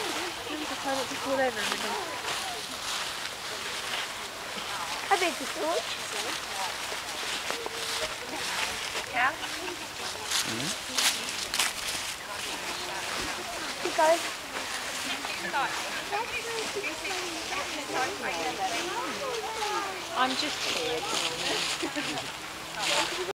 Try not to fall over everything. How big is the sword? Yeah? You guys. I'm just here.